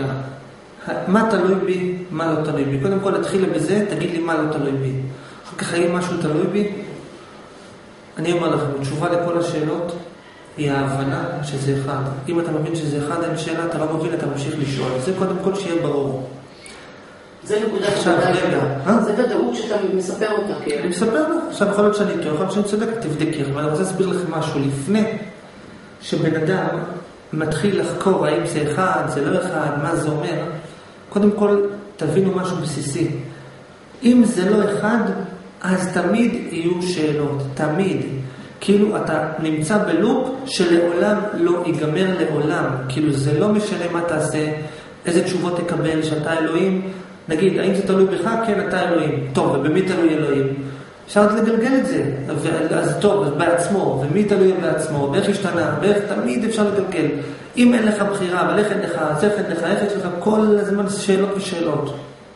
מה תלוי בי, מה לא תלוי בי. קודם כל תתחיל בזה, תגיד לי מה לא תלוי בי. אחר כך האם משהו תלוי בי, אני אומר לכם, התשובה לכל השאלות היא ההבנה שזה אחד. אם אתה מבין שזה אחד, אין שאלה, אתה לא מבין, אתה ממשיך לשאול. זה קודם כל שיהיה ברור. זה נקודה זה ודאות שאתה מספר אותה. אני מספר לך, עכשיו יכול להיות שאני טועה, יכול להיות שאני צודק, תבדקי, אבל אני רוצה להסביר לכם משהו. לפני שבן אדם מתחיל לחקור האם זה אחד, זה לא אחד, מה זה אומר, קודם כל תבינו משהו בסיסי. אם זה לא אחד, אז תמיד יהיו שאלות, תמיד. כאילו אתה נמצא בלופ שלעולם לא ייגמר לעולם. כאילו זה לא משנה מה תעשה, איזה תשובות תקבל, שאתה אלוהים. נגיד, האם זה תלוי בך? כן, אתה אלוהים. טוב, ובמי תלוי אלוהים? אפשר לגלגל את זה. אז טוב, אז בעצמו. ומי תלוי בעצמו? ואיך השתנה? ואיך תמיד אפשר לגלגל. אם אין לך בחירה, אבל איך אין לך, אז איך אין לך, איך יש לך, כל הזמן שאלות ושאלות.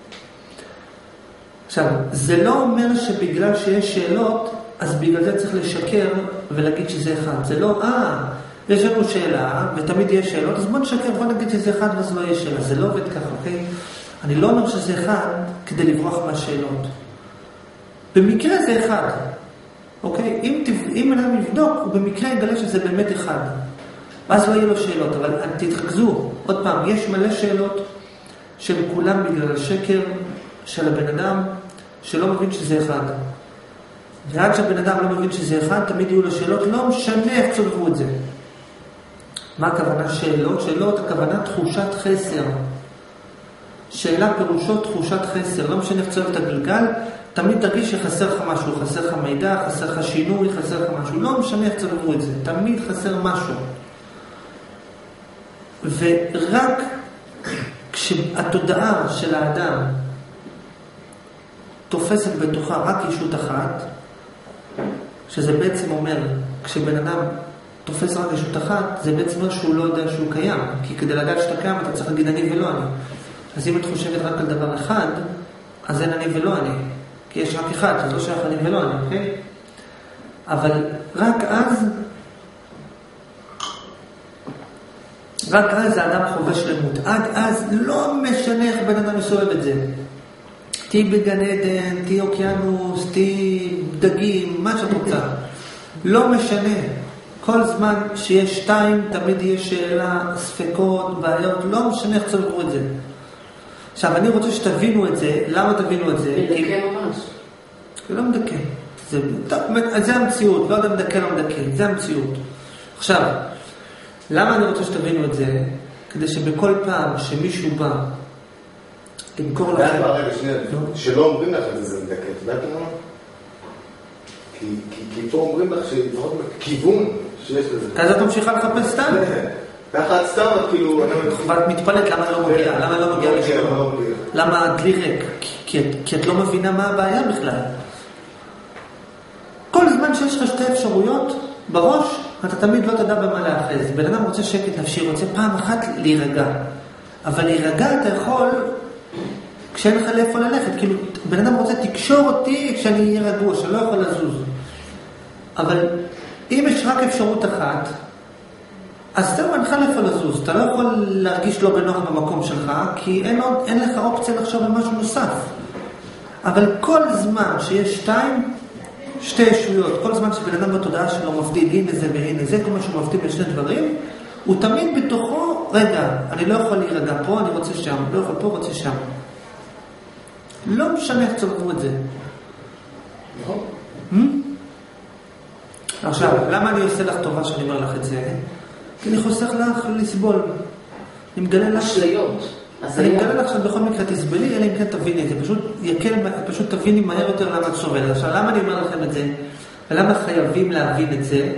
עכשיו, זה לא אומר שבגלל שיש שאלות, אז בגלל זה צריך לשקר ולהגיד שזה אחד. זה לא, יש לנו שאלה, ותמיד יש שאלות, אז בוא נשקר, בוא נגיד שזה אחד, ואז לא יש שאלה. זה לא עובד ככה, אוקיי? אני לא אומר שזה אחד כדי לברוח מהשאלות. במקרה זה אחד. אוקיי? אם אדם יבדוק, הוא במקרה יגלה שזה באמת אחד. ואז לא יהיו לו שאלות, אבל תתרכזו. עוד פעם, יש מלא שאלות של כולם בגלל השקר של הבן אדם שלא מבין שזה אחד. ועד שהבן אדם לא מבין שזה אחד, תמיד יהיו לו שאלות, לא משנה איך צולבו את זה. מה הכוונה שאלות? שאלות, הכוונה תחושת חסר. שאלה פירושו תחושת חסר. לא משנה איך צולב את הגלגל, תמיד תרגיש שחסר לך משהו, חסר לך מידע, חסר לך שינוי, חסר לך משהו. לא משנה איך צולבו את זה, תמיד חסר משהו. ורק כשהתודעה של האדם תופסת בתוכה רק ישות אחת, שזה בעצם אומר, כשבן אדם תופס רק ישות אחת, זה בעצם אומר שהוא לא יודע שהוא קיים. כי כדי לדעת שאתה קיים, אתה צריך להגיד אני ולא אני. אז אם את חושבת רק על דבר אחד, אז אין אני ולא אני. כי יש רק אחד, אז לא שייך אני ולא אני, אוקיי? אבל רק אז האדם חווה שלמות. עד אז לא משנה איך בן אדם מסובב את זה. תהי בגן עדן, תהי אוקיינוס, תהי דגים, מה שאת רוצה. לא משנה. כל זמן שיש שתיים, תמיד יש שאלה, ספקות, בעיות, לא משנה איך צלחו את זה. עכשיו, אני רוצה שתבינו את זה. למה תבינו את זה? מדכא ממש. זה לא מדכא. זה המציאות, לא יודע מדכא, לא מדכא. זה המציאות. עכשיו, למה אני רוצה שתבינו את זה? כדי שבכל פעם שמישהו בא למכור לכם... רגע, שנייה, שלא אומרים לך את זה מדכא, אתה יודעת למה? כי פה אומרים לך שלפחות בכיוון שיש לזה. אז את ממשיכה לחפש סתם? ככה את סתם, כאילו... ואת מתפלאת למה לא מגיע, למה לא מגיע לשלום? למה דלי ריק? כי את לא מבינה מה הבעיה בכלל. כל זמן שיש לך שתי אפשרויות בראש, אתה תמיד לא תדע במה להאחז. בן אדם רוצה שקט נפשי, רוצה פעם אחת להירגע. אבל להירגע אתה יכול כשאין לך לאיפה ללכת. כאילו, בן אדם רוצה תקשור אותי כשאני אהיה רגוע, שאני לא יכול לזוז. אבל אם יש רק אפשרות אחת, אז אתה מנחה לאיפה לזוז. אתה לא יכול להרגיש לא בנוח במקום שלך, כי אין לך אופציה לחשוב על משהו נוסף. אבל כל זמן שיש שתי ישויות, כל זמן שבן אדם בתודעה שלו מבדיל, הנה זה והנה זה, כל מה שהוא מבדיל בשני דברים, הוא תמיד בתוכו, רגע, אני לא יכול להירגע פה, אני רוצה שם, לא יכול פה, רוצה שם. לא משנה איך צלחו את זה. עכשיו, למה אני עושה לך טובה שאני אומר לך את זה? כי אני חוסך לך לסבול. אני מגלה לך... אשליות. אני מגלה לך שבכל מקרה תסבלי, אלא אם כן תביני את זה. פשוט תביני מהר יותר למה את סובלת. עכשיו, למה אני אומר לכם את זה? ולמה חייבים להבין את זה?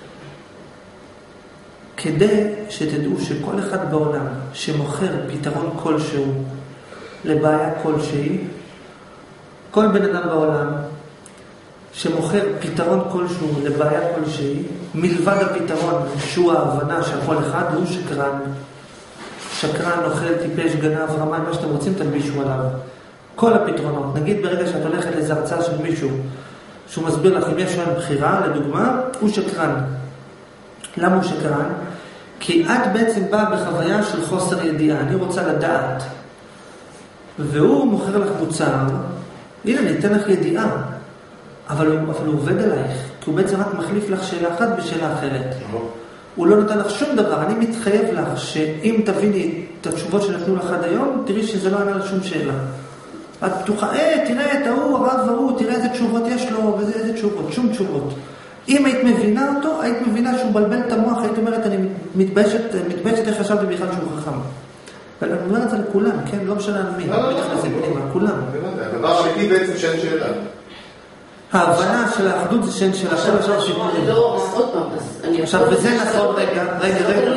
כדי שתדעו שכל אחד בעולם שמוכר פתרון כלשהו לבעיה כלשהי, כל בן אדם בעולם שמוכר פתרון כלשהו לבעיה כלשהי, מלבד הפתרון שהוא ההבנה שהכל אחד, הוא שקרן. שקרן, אוכל, טיפש, גנב, רמאי, מה שאתם רוצים תלבישו עליו. כל הפתרונות. נגיד ברגע שאת הולכת לאיזו הרצאה של מישהו שהוא מסביר לך אם יש להם בחירה, לדוגמה, הוא שקרן. למה הוא שקרן? כי את בעצם באה בחוויה של חוסר ידיעה, אני רוצה לדעת. והוא מוכר לך מוצר, הנה אני אתן לך ידיעה, אבל הוא עובד עלייך, כי הוא בעצם רק מחליף לך שאלה אחת בשאלה אחרת. הוא לא נותן לך שום דבר, אני מתחייב לך שאם תביני את התשובות שנתנו לך עד היום, תראי שזה לא ענה לשום שאלה. את פתוחה, תראה את ההוא, הרב ההוא, תראה איזה תשובות יש לו, ואיזה תשובות, שום תשובות. אם היית מבינה אותו, היית מבינה שהוא בלבל את המוח, היית אומרת, אני מתביישת איך חשבתי בכלל שהוא חכם. ואני אומר את זה לכולם, כן? לא משנה על מי. כולם. הדבר האמיתי בעצם שאין שאלה. ההבנה של האחדות זה שאין שאלה. לא, אז עוד פעם. עכשיו, וזה נכון, רגע.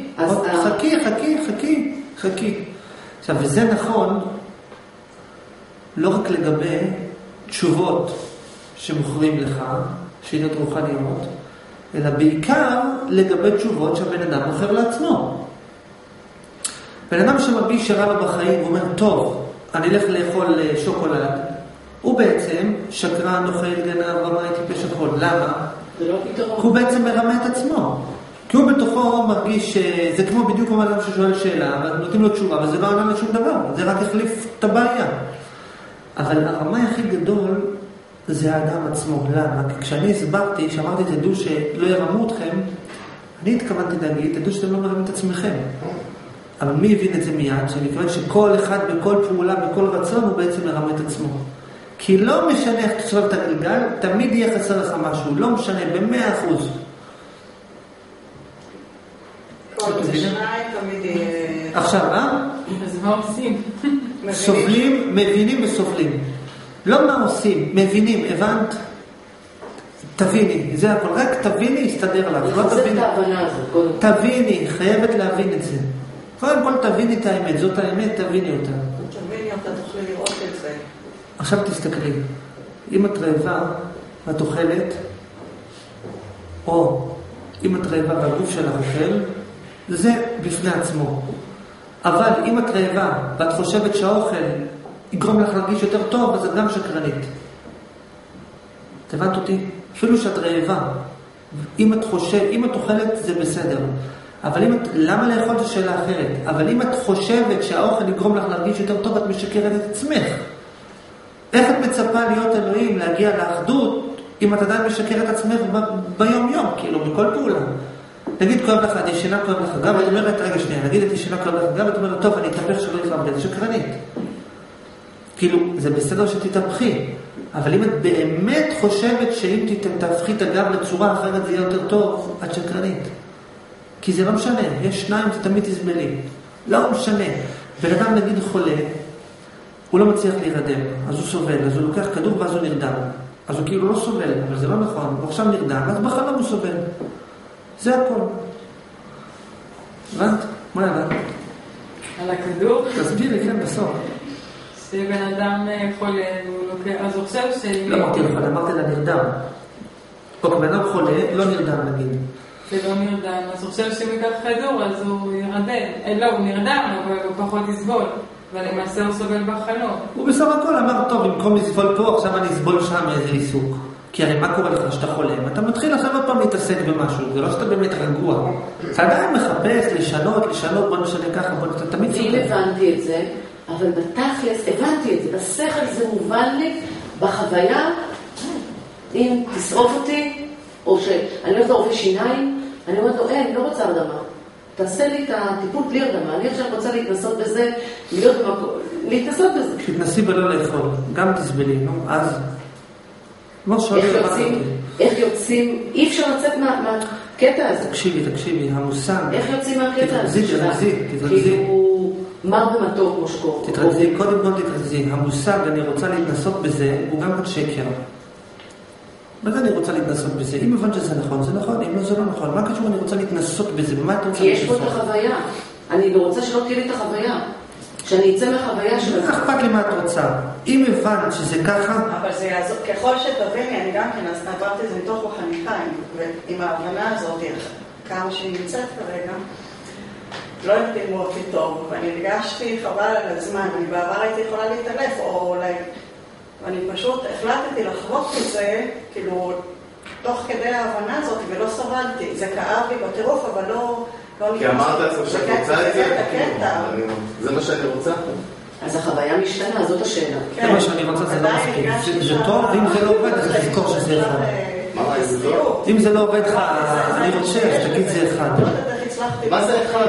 חכי. עכשיו, וזה נכון, לא רק לגבי תשובות שמוכרים לך, שאלות רוחניות, אלא בעיקר לגבי תשובות שהבן אדם מוכר לעצמו. בן אדם שמרגיש שרע לו בחיים, הוא אומר, טוב, אני אלך לאכול שוקולד, הוא בעצם שקרן, אוכל, גנב, רמאי, טיפש הכל. למה? זה לא פתרון. הוא בעצם מרמה את עצמו. כי הוא בתוכו מרגיש שזה כמו בדיוק כמו אדם ששואל שאלה, ונותנים לו תשובה, וזה לא ענה לשום דבר, זה רק החליף את הבעיה. אבל הרמאי הכי גדול זה האדם עצמו. למה? כי כשאני הסברתי, שאמרתי, תדעו שלא ירמו אתכם, אני התכוונתי להגיד, תדעו שאתם לא מרמים את עצמכם. אבל מי הבין את זה מיד? שמכיוון שכל אחד בכל פעולה, בכל רצון, הוא בעצם מרמה את עצמו. כי לא משנה איך תשלב את הגלגל, תמיד יהיה חסר לך משהו, לא משנה, ב100%. זה שניים תמיד יהיה... עכשיו, אז מה עושים? סובלים, מבינים וסובלים. לא מה עושים, מבינים, הבנת? תביני, זה הכל, רק תביני, יסתדר לך. זה את ההבנה הזאת. תביני, חייבת להבין את זה. קודם כל תביני את האמת, זאת האמת, תביני אותה. תביני אותה, תוכלי לראות את זה. עכשיו תסתכלי, אם את רעבה ואת אוכלת, או אם את רעבה והגוף שלך אוכל, זה בפני עצמו. אבל אם את רעבה ואת חושבת שהאוכל יגרום לך להרגיש יותר טוב, אז את גם שקרנית. הבנת אותי? אפילו שאת רעבה, אם את אוכלת זה בסדר. אבל למה לאכול זה שאלה אחרת? אבל אם את חושבת שהאוכל יגרום לך להרגיש יותר טוב, את משקרת את עצמך. איך את מצפה להיות אלוהים, להגיע לאחדות, אם את עדיין משקרת את עצמך ביום יום, כאילו, בכל פעולה? נגיד כואב לך, אני ישנה כואב לך גם, את אומרת, רגע שנייה, נגיד את ישנה כואב לך גם, את אומרת, טוב, אני אתהפך שלא יפרבד, שקרנית. כאילו, זה בסדר שתתהפכי, אבל אם את באמת חושבת שאם תהפכי את הגב לצורה אחרת זה יהיה יותר טוב, את שקרנית. כי זה לא משנה, יש שניים, זה תמיד תסבלי. לא משנה. בן אדם נגיד חולה, הוא לא מצליח להירדם, אז הוא סובל, אז הוא לוקח כדור ואז הוא נרדם. אז הוא כאילו לא סובל, אבל זה לא נכון, הוא עכשיו נרדם, אז בחלום הוא סובל. זה הכל. הבנת? מה הבנת? על הכדור? תסבירי, כן, בסוף. שבן אדם חולה, אז הוא חושב ש... לא אמרתי לך, אמרתי לה נרדם. או בן אדם חולה, לא נרדם נגיד. זה לא נרדם, אז הוא חושב שהוא ייקח כדור, אז הוא ירדם. לא, הוא נרדם, אבל הוא פחות יסבול. ולמעשה הוא סובל בחלום. הוא בסך הכל אמר, טוב, במקום לסבול פה, עכשיו אני אסבול שם איזה עיסוק. כי הרי מה קורה לך שאתה חולם? אתה מתחיל עכשיו עוד פעם להתעסק במשהו, זה לא שאתה באמת רגוע. אתה עדיין מחפש, לשנות, בוא נשנה ככה, בוא נשנה, תמיד סובל. אם הבנתי את זה, אבל בתכלס, הבנתי את זה, בשכל זה מובן לי, בחוויה, אם תשרוף אותי, או שאני הולכת לרופא שיניים, אני אומרת לו, אני לא רוצה הרדמה. תעשה לי את הטיפול בלי הרדמה, אני עכשיו רוצה להתנסות בזה, להתנסות בזה. תתנסי בלא לאכול, גם תסבלי, נו, אז... איך יוצאים, אי אפשר לצאת מהקטע הזה. תקשיבי, המושג. איך יוצאים מהקטע הזה? תתרכזי. כאילו, מר במתוק מושקור. תתרכזי, קודם כל תתרכזי. המושג, אני רוצה להתנסות בזה, הוא גם עוד שקר. מה זה אני רוצה להתנסות בזה? אם הבנת שזה נכון, זה נכון, אם לא זה לא נכון. מה קשור אני רוצה להתנסות בזה? במה את רוצה כי יש פה את החוויה. אני רוצה שלא תהיה לי את החוויה. שאני אצא מהחוויה של... זה אכפת לי מה את רוצה. אם הבנת שזה ככה... אבל זה יעזור, ככל שתביני, אני גם כן, אז עברתי את זה מתוך החניכיים, ועם ההבנה הזאת, כמה שהיא נמצאת כרגע, לא התאימו אותי טוב, ואני הרגשתי חבל על הזמן, אני בעבר הייתי יכולה להתעלף, או אולי... ואני פשוט החלטתי לחוות את זה, כאילו, תוך כדי ההבנה הזאת, ולא סבלתי. זה כאב לי בטירוף, אבל כי אמרת לעצמך שאת רוצה את זה, הקטע. זה מה שאני רוצה. אז החוויה משתנה, זאת השאלה. זה מה שאני רוצה, זה לא מספיק. זה טוב, ואם זה לא עובד, אז תזכור שזה אחד. אם זה לא עובד לך, אני רוצה, אז תגיד זה אחד. מה זה אחד?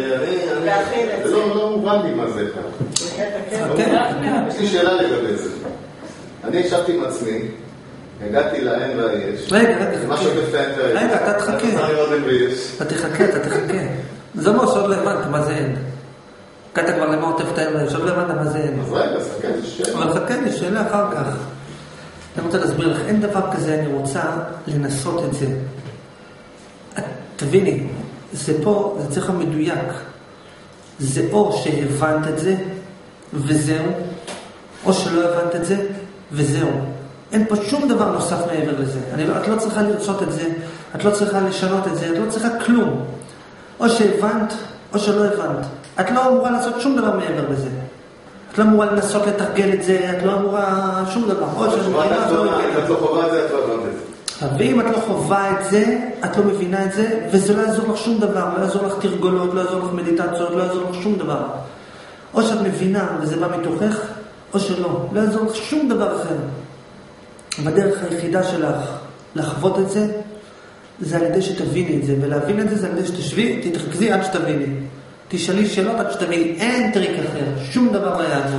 לא מובן לי מה זה אחד. יש לי שאלה לגבי זה. אני ישבתי עם עצמי, הגעתי לאין והיש. רגע. מה שוקף לאין והיש. רגע, אתה תחכה. אתה תחכה. זה מה שעוד לא הבנת, מה זה אין. הגעת כבר למה עוטף את האין והיש, עוד לא הבנת מה זה אין. אז רגע, סתכל, זה שאלה. אבל חכה, יש שאלה אחר כך. אני רוצה להסביר לך, אין דבר כזה, אני רוצה לנסות את זה. תביני, זה פה, זה צריך מדויק. זה או שהבנת את זה, וזהו, או שלא הבנת את זה, וזהו. אין פה שום דבר נוסף מעבר לזה. את לא צריכה לרצות את זה, את לא צריכה לשנות את זה, את לא צריכה כלום. או שהבנת, או שלא הבנת. את לא אמורה לעשות שום דבר מעבר לזה. את לא אמורה לנסות לתרגל את זה, את לא אמורה שום דבר. אם את לא חובה את זה, את לא הבנת את זה. ואם את לא חובה את זה, את לא מבינה את זה, וזה לא יעזור לך שום דבר, לא יעזור לך תרגולות, לא יעזור לך מדיטציות, לא יעזור לך שום דבר. או שאת מבינה וזה בא מתוכך, או שלא. לא יעזור לך שום דבר אחר. בדרך היחידה שלך לחוות את זה, זה על ידי שתביני את זה, ולהבין את זה זה על ידי שתשבי, תתרכזי עד שתביני. תשאלי שאלות עד שתביני, אין טריק אחר, שום דבר לא יעזור.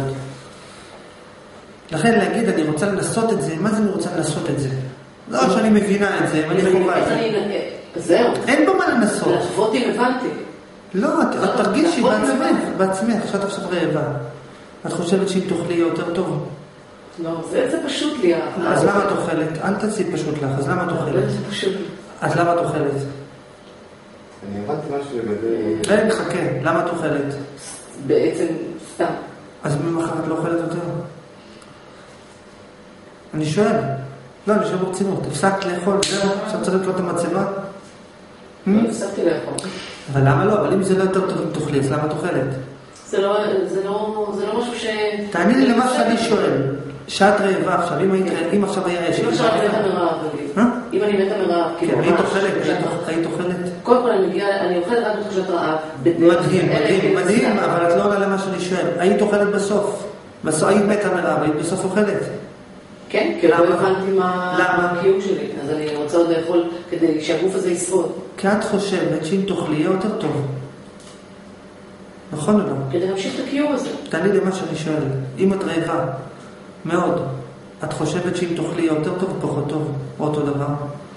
לכן להגיד, אני רוצה לנסות את זה, מה זה אני רוצה לנסות את זה? לא שאני מבינה את זה, ואני חובה את זה. זהו. אין בו מה לנסות. לחוות אם הבנתי. לא, את תרגישי בעצמך, עכשיו רעבה. את חושבת שאם תאכלי יותר טוב? לא, זה פשוט לי. אז למה את אוכלת? אל תעשי פשוט לך, אז למה את אוכלת? זה פשוט לי. אז למה את אוכלת? אני הבנתי משהו לגבי... רגע, חכה, למה את אוכלת? בעצם סתם. אז ממחר את לא אוכלת יותר? אני שואל. לא, אני שואל ברצינות. הפסקת לאכול, זהו, עכשיו צריך לקרוא את המצלמה? לא הפסקתי לאכול. אבל למה לא? אבל אם זה לא יותר טוב אם תאכלי, אז למה את אוכלת? זה לא משהו ש... תעני לי למה שאני שואל. שאת רעבה עכשיו, אם עכשיו היה יש... אם עכשיו אני מתה מרעב, אם אני מתה מרעב, כן, היית אוכלת? קודם כל אני אוכלת רק בתחושת רעב. מדהים, אבל את לא עונה למה שאני שואל. היית אוכלת בסוף? היית מתה מרעב, היית בסוף אוכלת? כן, כי לא הבנתי מה הקיום שלי. אז אני רוצה עוד לאכול כדי שהגוף הזה ישרוד. כי את חושבת שאם תאכלי יהיה יותר טוב. נכון או לא? כדי להמשיך את הקיום הזה. תעני לי מה שאני שואל. אם את רעבה, מאוד, את חושבת שאם תאכלי יותר טוב או פחות טוב, או אותו דבר?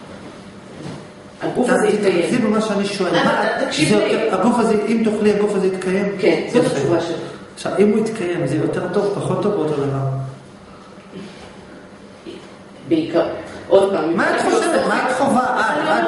הגוף הזה יתקיים. זה במה שאני שואל. תקשיב לי. הגוף הזה, אם תאכלי, הגוף הזה יתקיים? כן, זאת התשובה שלי. עכשיו, אם הוא יתקיים, זה יותר טוב, פחות טוב, או אותו דבר? בעיקר. עוד פעם. מה את חושבת? מה את חובה?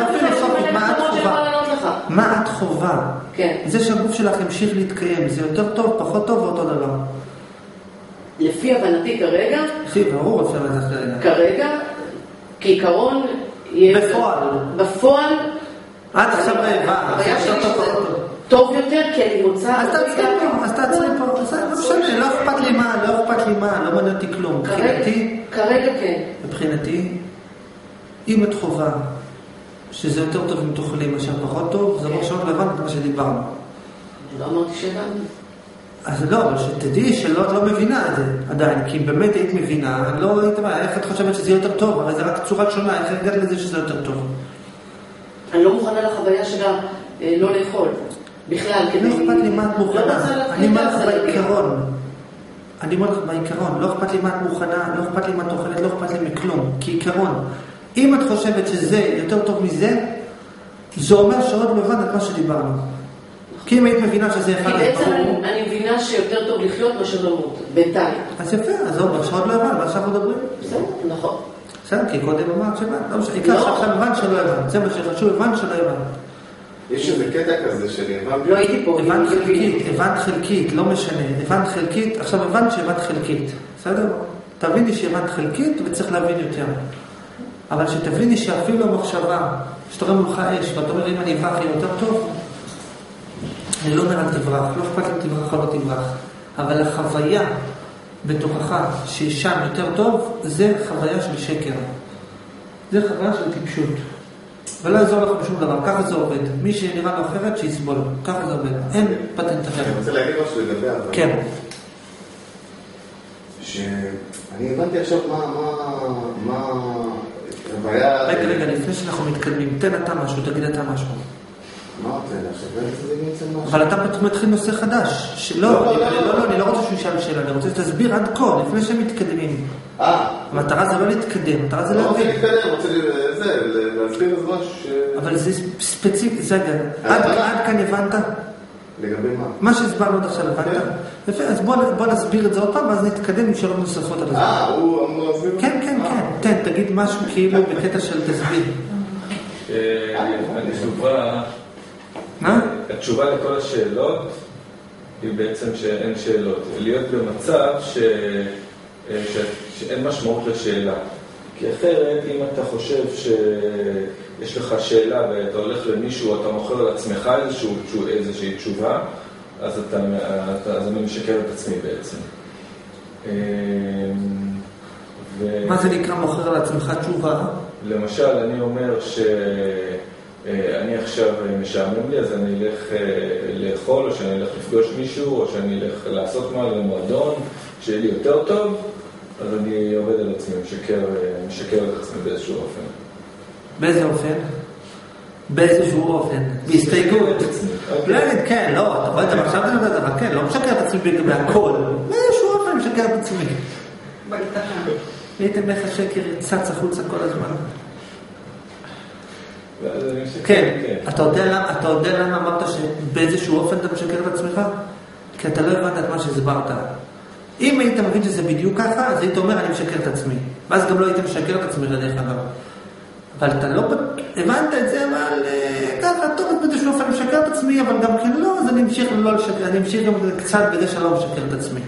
מה את חובה? כן. זה שהגוף שלך ימשיך להתקיים, זה יותר טוב, פחות טוב, או אותו דבר? לפי הבנתי כרגע, ברור, אפשר לדעת כרגע, כעיקרון, בפועל, את עכשיו רעבה, טוב יותר, כי אני רוצה... אז תעצרי פה, לא משנה, לא אכפת לי מה, לא מעניין אותי כלום. כרגע כן. מבחינתי, אם את חובה שזה יותר טוב אם תאכלי מאשר פחות טוב, זה לא שעוד לבן כמו שדיברנו. לא אמרתי שהבנתי. אז לא, אבל שתדעי שלא, את לא מבינה את זה עדיין, כי אם באמת היית מבינה, לא היית מה, איך את חושבת שזה יותר טוב, הרי זה רק צורה שונה, איך הגעת לזה שזה יותר טוב? אני לא מוכנה לחוויה שלה לא לאכול, בכלל. לא אכפת לי מה את מוכנה, אני אומר לך בעיקרון, לא אכפת לי מה את מוכנה, לא אכפת לי מה את אוכלת, לא אכפת לי מכלום, כעיקרון. אם את חושבת שזה יותר טוב מזה, זה אומר שעוד לא הבנת את מה שדיברנו. כי אם היית מבינה שזה אחד... כי בעצם אני מבינה שיותר טוב לחיות מאשר למות, בינתיים. אז יפה, אז זה אומר שעוד לא הבנת, מה עכשיו מדברים? בסדר, נכון. בסדר, כי קודם אמרת שהבנת, לא משנה, עיקר שעכשיו הבנת שלא הבנת, זה מה שחשוב, הבנת שלא הבנת. יש איזה קטע כזה שלי, לא הייתי פה. הבנת חלקית, לא משנה, הבנת חלקית, עכשיו הבנת שהבנת חלקית, בסדר? תביני שהבנת חלקית וצריך להבין יותר. אבל שתביני שאפילו המחשבה, שתראה מולך אש, ואתה אומר, אם אני אברח לי יותר טוב, אני לא אומר, אל תברח, לא אכפת לי תברח או לא תברח. אבל החוויה בתוכך ששם יותר טוב, זה חוויה של שקר. זה חוויה של טיפשות. ולא יעזור לכם בשום דבר, ככה זה עובד. מי שנראה לו אחרת, שיסבול. ככה זה עובד. אין פטנט אחר. אני רוצה להגיד משהו לגבי אבל. כן. שאני הבנתי עכשיו מה הבעיה... רגע, לפני שאנחנו מתקדמים, תן אתה משהו, תגיד אתה משהו. מה אתה עכשיו? זה נמצא משהו. אבל אתה מתחיל נושא חדש. לא, אני לא רוצה שהוא ישאל שאלה, אני רוצה שתסביר עד כה, לפני שהם מתקדמים. המטרה זה לא להתקדם, המטרה זה להבין. להבין. לא רוצה להתקדם, רוצה להסביר את משהו ש... אבל זה ספציפי, זה עד כאן הבנת? לגבי מה? מה שהסברנו עד עכשיו, הבנת? יפה, אז בוא נסביר את זה עוד פעם, ואז נתקדם עם שאלות נוספות על זה. הוא אמור להסביר? כן, תגיד משהו כאילו בקטע של תסביר. התשובה לכל השאלות היא בעצם שאין שאלות. להיות במצב שאין משמעות לשאלה. כי אחרת, אם אתה חושב שיש לך שאלה ואתה הולך למישהו, אתה מוכר לעצמך איזושהי תשובה, אז אני משקר את עצמי בעצם. מה זה נקרא מוכר לעצמך תשובה? למשל, אני אומר שאני עכשיו משעמם לי, אז אני אלך לאכול, או שאני אלך לפגוש מישהו, או שאני אלך לעשות מה למועדון, שיהיה לי יותר טוב, אז אני עובד על עצמי, משקר את עצמי באיזשהו אופן. באיזה אופן? באיזשהו אופן. בהסתייגות. כן, לא, אתה רואה את זה עכשיו אתה יודע, אבל כן, לא משקר את עצמי בהכל. באיזשהו אופן משקר את עצמי. ראיתם איך השקר יצץ החוצה כל הזמן? כן, אתה יודע למה אמרת שבאיזשהו אופן אתה משקר את עצמך? כי אתה לא הבנת את מה שהסברת. אם היית מבין שזה בדיוק ככה, אז היית אומר אני משקר את עצמי. ואז גם לא היית משקר את עצמי לדרך אגב. אבל אתה לא הבנת את זה, אבל ככה, טוב, באיזשהו אופן אני משקר את עצמי, אבל גם כן לא, אז אני אמשיך לא לשקר, אני אמשיך גם קצת בזה שלא משקר את עצמי.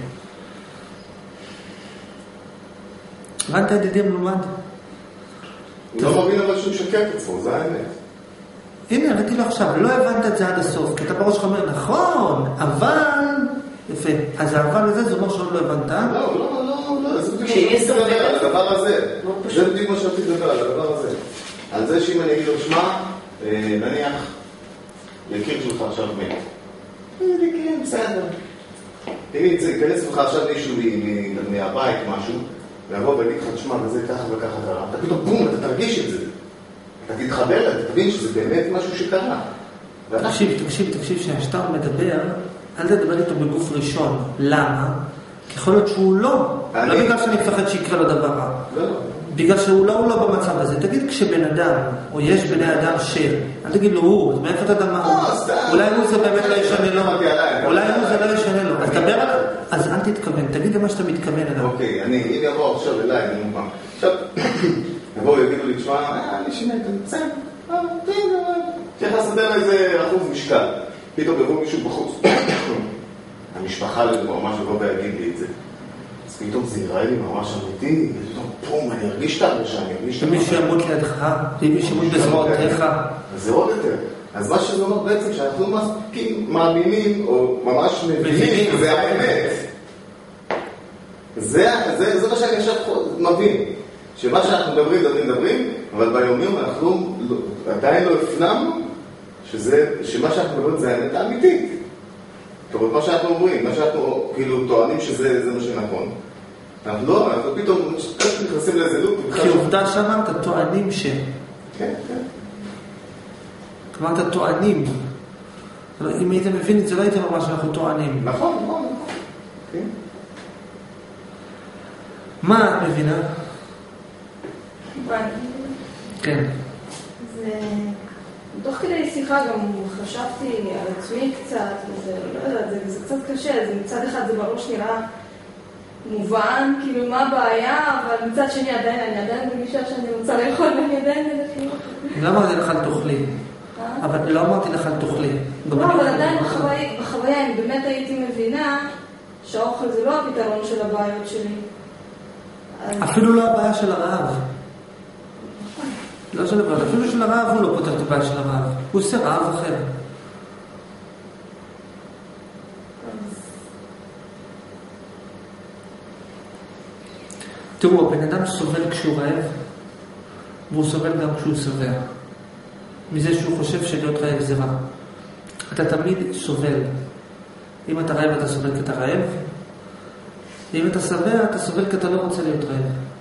הבנת ידידי מלומד? לא מבין אבל שהוא משקר את עצמו, זה האמת. הנה, ראיתי לו עכשיו, לא הבנת את זה עד הסוף, כי אתה בראש לך אומר, נכון, אבל... יפה, אז האבל הזה זה אומר שעוד לא הבנת? לא, זה בדיוק מה שאתה מדבר על הדבר הזה. זה בדיוק מה שאתה מדבר על הדבר הזה. על זה שאם אני אגיד לו, שמע, נניח, יקיר שלך עכשיו מת. כן, בסדר. אם ייכנס לך עכשיו מישהו מהבית, משהו, ויבוא ויגיד לך, תשמע, וזה ככה וככה קרה. אתה פתאום בום, אתה תרגיש את זה. אתה תתחבר, אתה תבין שזה באמת משהו שקרה. תקשיב, כשאתה מדבר, אל תדבר איתו בגוף ראשון. למה? כי יכול להיות שהוא לא. לא בגלל שאני מפחד שיקרה לו דבר רע. בגלל שהוא לא במצב הזה. תגיד כשבן אדם, או יש בני אדם אל תגיד לו הוא, מאיפה אתה יודע מה? אולי הוא זה באמת לא ישנה לו. אולי הוא זה לא ישנה לו. אז דבר עליו. אז אל תתכוון, תגיד למה שאתה מתכוון אליו. אוקיי, אם יבוא עכשיו אליי, עכשיו, יבואו יגידו לי, תשמע, אני שינה את זה, צריך לסדר איזה אחוז משקל. פתאום יבוא מישהו בחוץ. המשפחה לדבר, ממש יבוא ויגיד לי את זה. אז פתאום זה יראה לי ממש אמיתי, ופתאום פום, אני ארגיש את הרגשה, אני ארגיש את הרגשה. מי שימות לידך, מי שימות בזרועותיך. אז זה עוד יותר. אז מה שזה אומר בעצם, שאנחנו מספיקים מאמינים, או ממש מבינים, זה האמת. זה מה שאני עכשיו מבין. שמה שאנחנו מדברים, אבל ביומיום אנחנו עדיין לא הפנמנו, שמה שאנחנו מדברים זה האמת האמיתית. זאת אומרת, מה שאנחנו אומרים, מה שאנחנו כאילו טוענים שזה מה שנכון. אנחנו לא, אנחנו פתאום נכנסים לאיזה לופ. כי עובדה שאמרת, טוענים ש... כן. אמרת טוענים. אם הייתם מבין את זה, לא הייתם ממש שאנחנו טוענים. נכון. מה את מבינה? כן. תוך כדי שיחה גם חשבתי על עצמי קצת, וזה, לא יודעת, זה קצת קשה, מצד אחד זה בראש נראה מובן, כאילו מה הבעיה, אבל מצד שני אני עדיין מרגישה שאני רוצה לאכול ואני עדיין כאילו... לא אמרתי לך אל תאכלי, אבל לא אמרתי לך אל תאכלי. לא, אבל עדיין בחוויה אני באמת הייתי מבינה שהאוכל זה לא הפתרון של הבעיות שלי. אפילו לא הבעיה של הרעב. לא של הרעב, אפילו של הרעב הוא לא פותר את הבעיה של הרעב. הוא עושה רעב אחר. תראו, הבן אדם סובל כשהוא רעב, והוא סובל גם כשהוא שבע. מזה שהוא חושב שלהיות רעב זה רע. אתה תמיד סובל. אם אתה רעב, אתה סובל כי אתה רעב. אם אתה שבע, אתה סובל כי אתה לא רוצה להיות רעב.